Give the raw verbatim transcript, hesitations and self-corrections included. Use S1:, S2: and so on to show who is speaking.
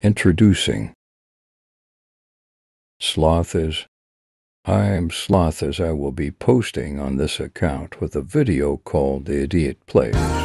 S1: Introducing Slothyz. I'm Slothyz. I will be posting on this account with a video called The Idiot Plays.